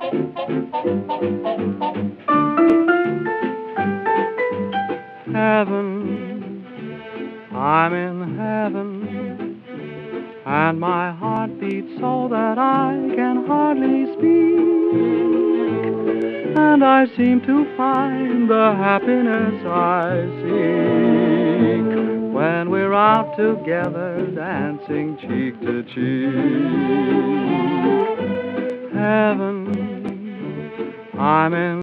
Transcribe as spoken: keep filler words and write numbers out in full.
Heaven, I'm in heaven, and my heart beats so that I can hardly speak, and I seem to find the happiness I seek when we're out together dancing cheek to cheek. Heaven, I'm in